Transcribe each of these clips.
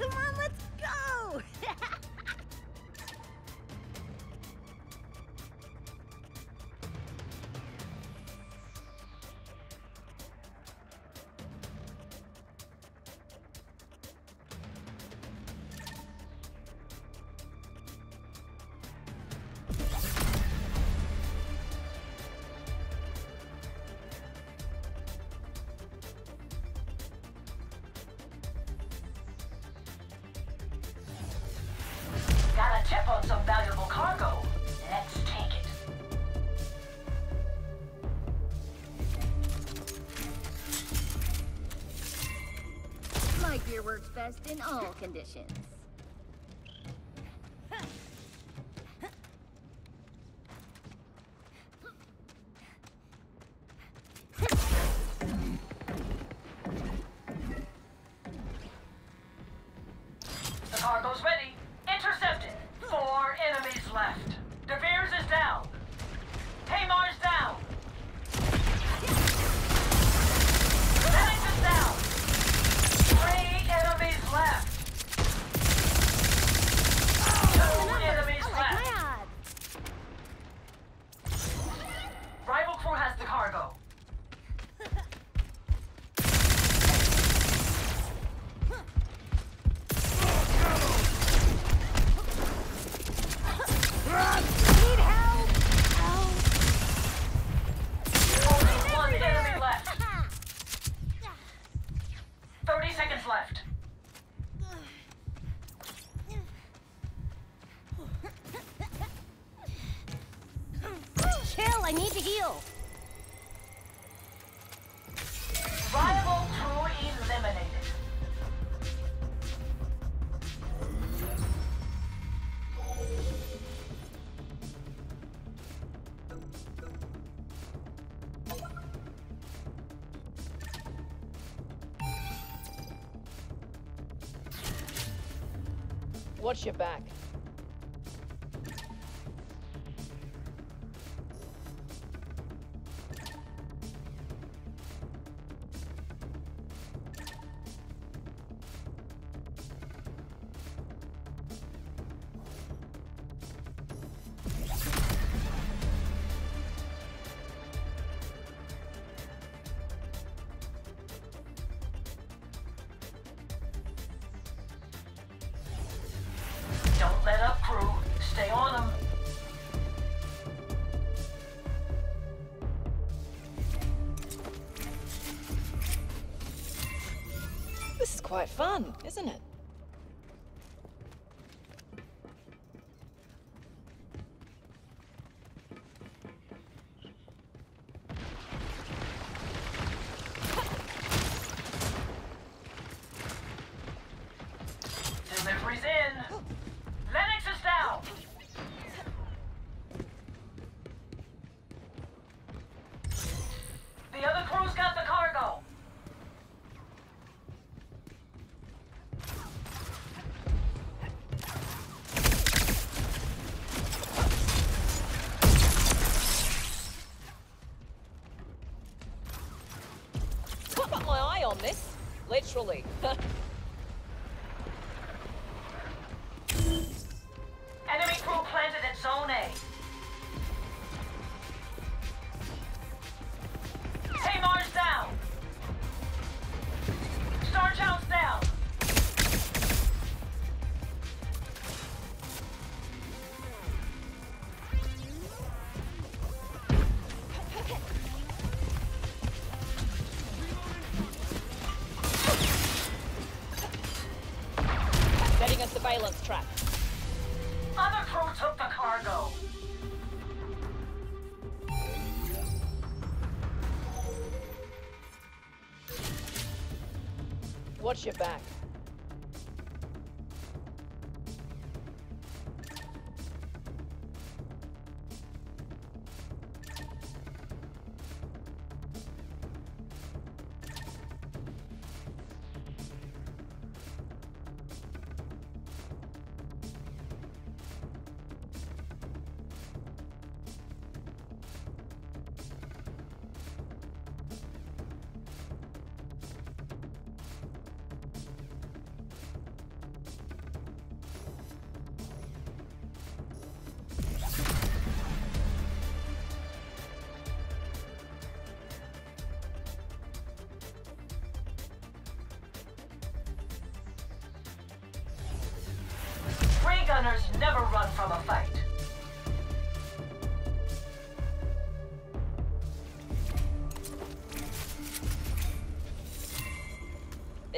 Come on, let's go! Got a tip on some valuable cargo. Let's take it. My gear works best in all conditions. The cargo's ready. Intercepted. 4 enemies left. De Beers is down. Haymar's down. Lennox is down. 3 enemies left. 2 enemies left. My odds. Rival crew has the cargo. Need help! Ow. Only 1 enemy left. 30 seconds left. Chill, I need to heal. Rival crew eliminated. Watch your back. Don't let up, crew. Stay on them. This is quite fun, isn't it? Delivery's in. Lennox is down. The other crew's got the cargo. Got my eye on this. Literally. Enemy crew planted at Zone A. Haymar's down. Starchild's down. Setting a surveillance trap. Other crew took the cargo. Watch your back.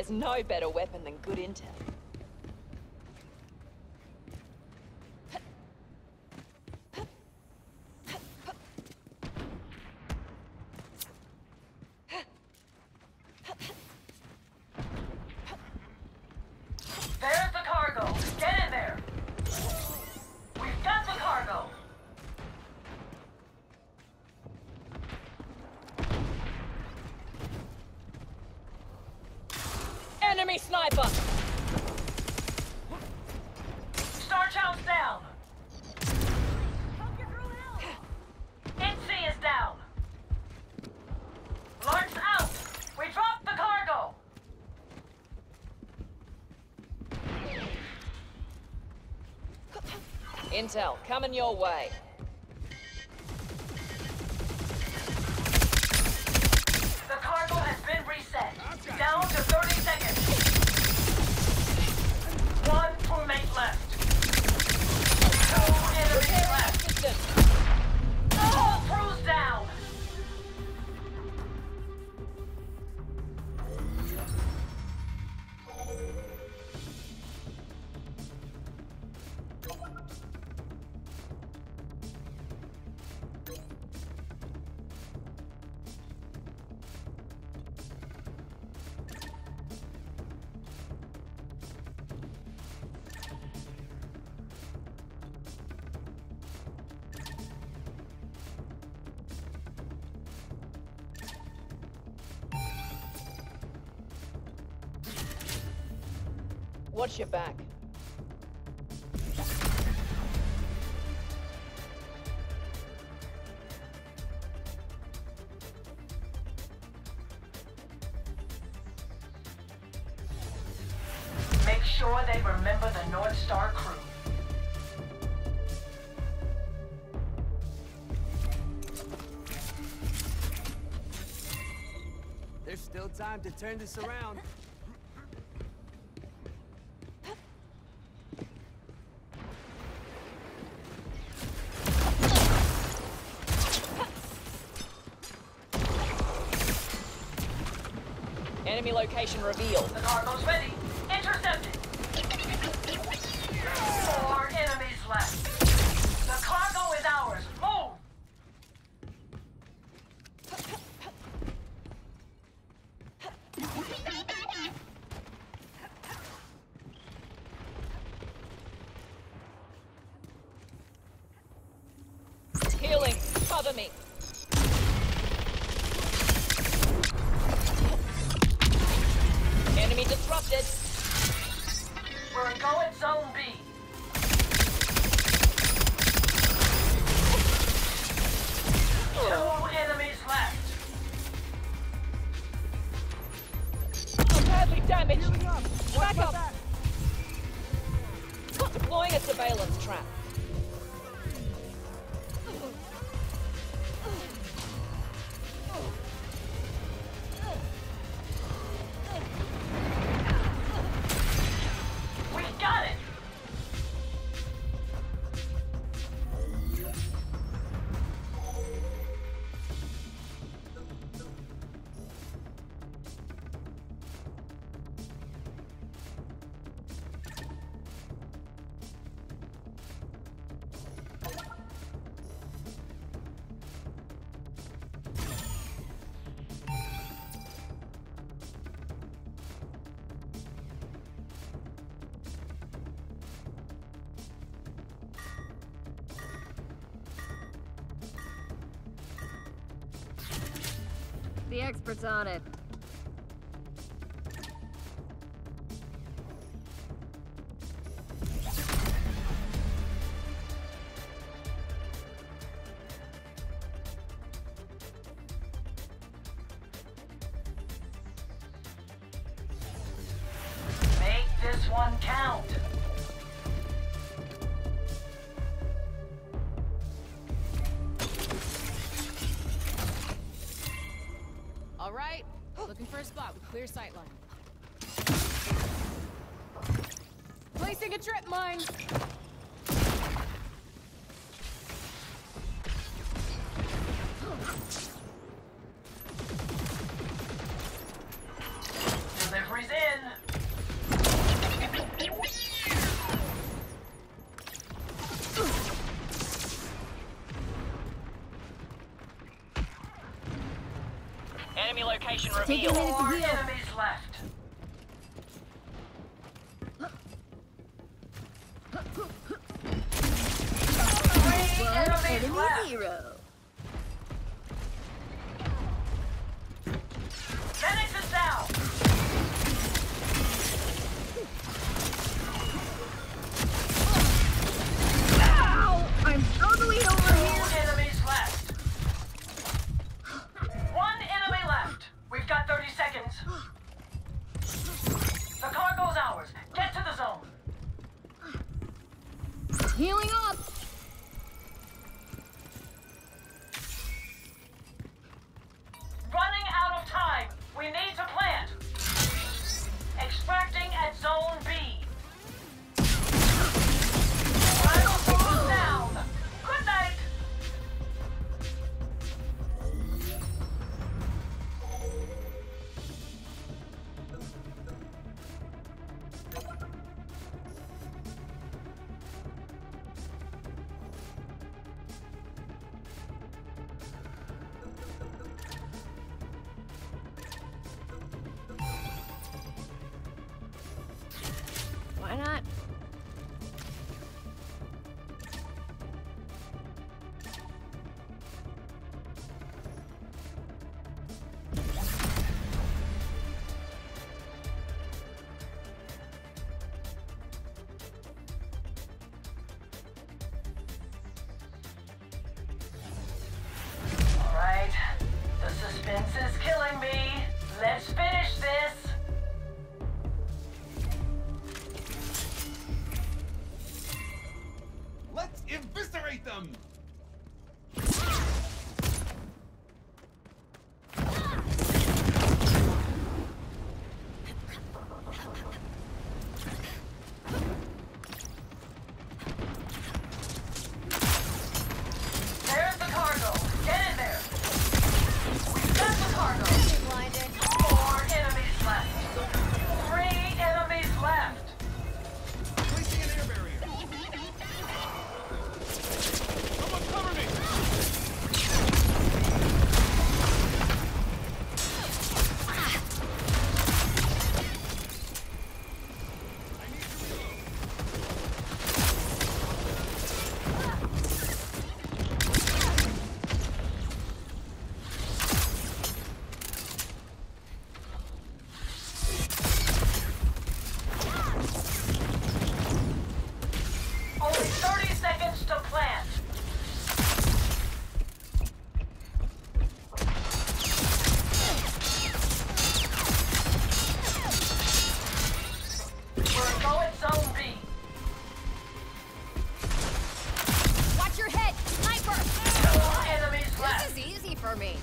There's no better weapon than good intel. There's the cargo. Get in there. We've got the cargo. Enemy sniper! Star Child's down. NC is down. Lark's out. We dropped the cargo. Intel, coming your way. The cargo has been reset. Down to 30 seconds. One crewmate left. Two enemies left. Assistant. All crews down. Watch your back. Make sure they remember the North Star crew. There's still time to turn this around. Enemy location revealed. The cargo's ready. Intercepted. 4 enemies left. The cargo is ours. Move! Healing. Cover me. Enemy disrupted. We're going Zone B. Two enemies left. I'm badly damaged. Healing up. Watch Back my up. back. Deploying a surveillance trap. We got it! The expert's on it. Make this one count. All right, looking for a spot with clear sightline. Placing a trip mine. Delivery's in. Enemy location Take a revealed. minute to 4 heal. enemies left. Three One enemies enemy left. 0. Phoenix is down. Ow! I'm struggling over here. 2 enemies left. 1 enemy left. We've got 30 seconds. The cargo's ours. Get to the zone. Healing up. Running out of time. We need to plant. Extracting at zone B. Final zone down. Good night. Why not? All right. The suspense is killing me. Let's finish this. Let's eviscerate them! There's the cargo. Get in there. We've got the cargo. 4 enemies left. 3 enemies left. Placing an air barrier. Someone cover me! I need to reload. Only 30 seconds to plant. We're going zone B. Watch your head! Sniper! 2 enemies left. This is easy for me.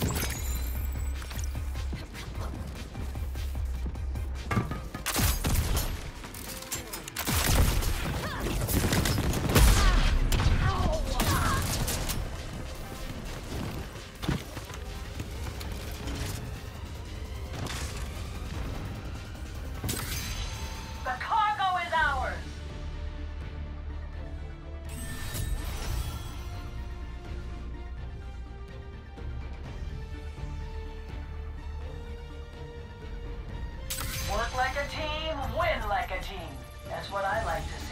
The cargo is ours. Work like a team, win like a team. That's what I like to see.